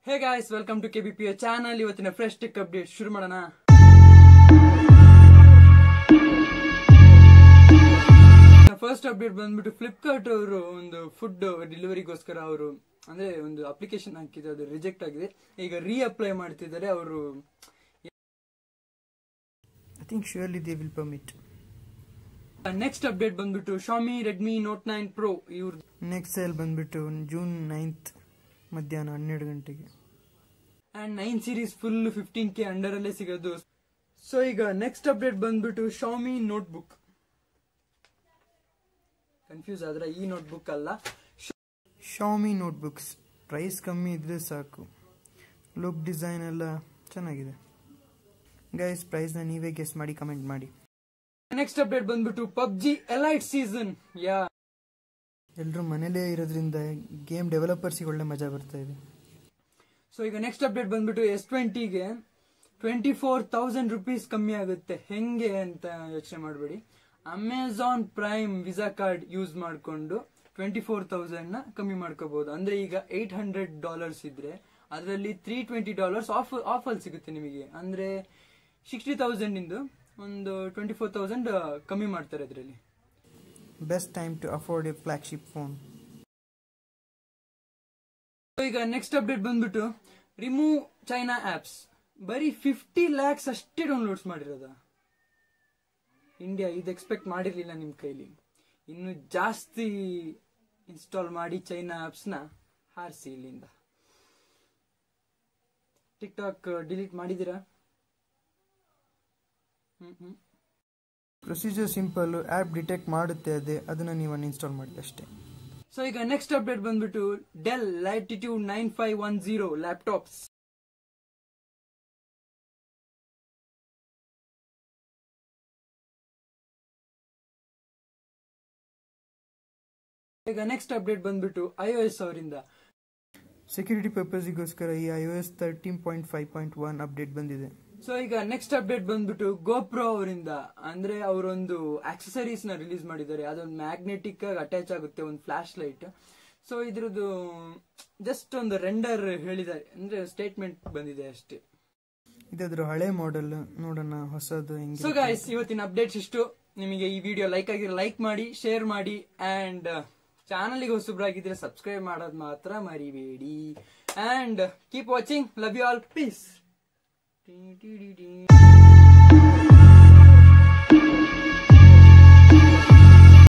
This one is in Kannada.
Hey guys, welcome to KBPA channel. ಇವತ್ತಿನ ಫ್ರೆಶ್ ಟೆಕ್ ಅಪ್ಡೇಟ್ ಶುರು ಮಾಡೋಣ. ಫಸ್ಟ್ ಅಪ್ಡೇಟ್ ಬಂದ್ಬಿಟ್ಟು ಫ್ಲಿಪ್ಕಾರ್ಟ್ ಅವರು ಒಂದು ಫುಡ್ ಡೆಲಿವರಿಗೋಸ್ಕರ ಅವರು ಅಂದ್ರೆ ಒಂದು ಅಪ್ಲಿಕೇಶನ್ ಹಾಕಿದ್ರು, ಅದು ರಿಜೆಕ್ಟ್ ಆಗಿದೆ. ಈಗ ರೀ ಅಪ್ಲೈ ಮಾಡ್ತಿದ್ದಾರೆ ಅವರು. I think surely they will permit. Next update ಬಂದ್ಬಿಟ್ಟು Xiaomi Redmi Note 9 Pro ಇವ್ರ ನೆಕ್ಸ್ಟ್ ಸೇಲ್ ಬಂದ್ಬಿಟ್ಟು ಜೂನ್ 9th ಮಧ್ಯಾಹ್ನ 12 ಗಂಟೆಗೆ. And 9 series full 15K under ಅಲ್ಲೇ ಸಿಗೋದು. ಸೊ ಈಗ ನೆಕ್ಸ್ಟ್ ಅಪ್ಡೇಟ್ ಬಂದ್ಬಿಟ್ಟು Xiaomi ನೋಟ್ಬುಕ್. ಕನ್ಫ್ಯೂಸ್ ಆದ್ರೆ ಈ ನೋಟ್ಬುಕ್ ಅಲ್ಲ, Xiaomi ನೋಟ್ಬುಕ್ಸ್. ಪ್ರೈಸ್ ಕಮ್ಮಿ ಇದ್ರೆ ಸಾಕು, ಲುಕ್ ಡಿಸೈನ್ ಎಲ್ಲ ಚೆನ್ನಾಗಿದೆ. ಗೈಸ್ ಪ್ರೈಸ್ ನ ನೀವೇ ಗೆಸ್ ಮಾಡಿ ಕಮೆಂಟ್ ಮಾಡಿ. ನೆಕ್ಸ್ಟ್ ಅಪ್ಡೇಟ್ ಬಂದ್ಬಿಟ್ಟು PUBG ಎಲೈಟ್ ಸೀಸನ್. ಎಲ್ಲರೂ ಮನೇಲೇ ಇರೋದ್ರಿಂದ ಗೇಮ್ ಡೆವಲಪರ್ಸ್ಗೆ ಒಳ್ಳೆ ಮಜಾ ಬರ್ತಾ ಇದೆ. ಸೊ ಈಗ ನೆಕ್ಸ್ಟ್ ಅಪ್ಡೇಟ್ ಬಂದ್ಬಿಟ್ಟು S20ಗೆ 24,000 rupees ಕಮ್ಮಿ ಆಗುತ್ತೆ. ಹೆಂಗೆ ಅಂತ ಯೋಚನೆ ಮಾಡಬೇಡಿ. Amazon prime Visa card use ಮಾಡಿಕೊಂಡು 24,000 ನ ಕಮ್ಮಿ ಮಾಡ್ಕೋಬಹುದು. ಅಂದ್ರೆ ಈಗ $800 ಇದ್ರೆ ಅದರಲ್ಲಿ $320 ಆಫ್ ಅಲ್ಲಿ ಸಿಗುತ್ತೆ ನಿಮಗೆ. ಅಂದ್ರೆ 60,000 ಇಂದು ಒಂದು 24,000 ಕಮ್ಮಿ ಮಾಡ್ತಾರೆ ಅದರಲ್ಲಿ. Best time to afford a flagship phone. ಈಗ ನೆಕ್ಸ್ಟ್ ಅಪ್ಡೇಟ್ ಬಂದ್ಬಿಟ್ಟು ರಿಮೂವ್ ಚೈನಾ ಆಪ್ಸ್. ಬರೀ 50 lakhs ಅಷ್ಟೇ ಡೌನ್ಲೋಡ್ಸ್ ಮಾಡಿರೋದ. ಇಂಡಿಯಾ ಇದು ಎಕ್ಸ್ಪೆಕ್ಟ್ ಮಾಡಿರ್ಲಿಲ್ಲ ನಿಮ್ ಕೈಲಿ. ಇನ್ನು ಜಾಸ್ತಿ ಇನ್ಸ್ಟಾಲ್ ಮಾಡಿ ಚೈನಾ ಆಪ್ಸ್ ನ ಹಾರಿಸಿ ಇಲ್ಲಿಂದ. ಟಿಕ್ಟಾಕ್ ಡಿಲೀಟ್ ಮಾಡಿದಿರಾ? ಪ್ರೊಸೀಜರ್ ಸಿಂಪಲ್, ಆಪ್ ಡಿಟೆಕ್ಟ್ ಮಾಡುತ್ತೆ, ಅದನ್ನ ನೀವು ಅನ್ಇನ್ಸ್ಟಾಲ್ ಮಾಡಿ ಅಷ್ಟೇ. ಸೊ ಈಗ ನೆಕ್ಸ್ಟ್ ಅಪ್ಡೇಟ್ ಬಂದ್ಬಿಟ್ಟು ಡೆಲ್ ಲ್ಯಾಟಿಟ್ಯೂಡ್ 9510 ಲ್ಯಾಪ್ಟಾಪ್ಸ್. ಈಗ ನೆಕ್ಸ್ಟ್ ಅಪ್ಡೇಟ್ ಬಂದ್ಬಿಟ್ಟು iOS ಅವರಿಂದ ಸೆಕ್ಯೂರಿಟಿ ಪರ್ಪಸ್ಗೋಸ್ಕರ ಈ iOS 13.5.1 ಅಪ್ಡೇಟ್ ಬಂದಿದೆ. ಸೊ ಈಗ ನೆಕ್ಸ್ಟ್ ಅಪ್ಡೇಟ್ ಬಂದ್ಬಿಟ್ಟು GoPro ಅವರಿಂದ, ಅಂದ್ರೆ ಅವರೊಂದು ಆಕ್ಸೆಸರೀಸ್ ನ ರಿಲೀಸ್ ಮಾಡಿದ್ದಾರೆ. ಅದೊಂದು ಮ್ಯಾಗ್ನೆಟಿಕ್ ಆಗಿ ಅಟ್ಯಾಚ್ ಆಗುತ್ತೆ, ಒಂದು ಫ್ಲಾಶ್ ಲೈಟ್. ಸೊ ಇದ್ರದ್ದು ಜಸ್ಟ್ ಒಂದು ರೆಂಡರ್ ಹೇಳಿದ್ದಾರೆ, ಅಂದ್ರೆ ಸ್ಟೇಟ್ಮೆಂಟ್ ಬಂದಿದೆ ಅಷ್ಟೇ. ಇದಾದ್ರೂ ಹಳೆ ಮಾಡೆಲ್, ನೋಡೋಣ ಹೊಸದು ಹೆಂಗೆ. ಸೊ ಗೈಸ್ ಇವತ್ತಿನ ಅಪ್ಡೇಟ್ಸ್ ಇಷ್ಟು. ನಿಮಗೆ ಈ ವಿಡಿಯೋ ಲೈಕ್ ಆಗಿದ್ರೆ ಲೈಕ್ ಮಾಡಿ, ಶೇರ್ ಮಾಡಿ, ಅಂಡ್ ಚಾನಲ್ಗೆ ಹೊಸಬ್ರಾಗಿದ್ರೆ ಸಬ್ಸ್ಕ್ರೈಬ್ ಮಾಡೋದು ಮಾತ್ರ ಮರಿಬೇಡಿ. And keep watching. Love you all. Piece.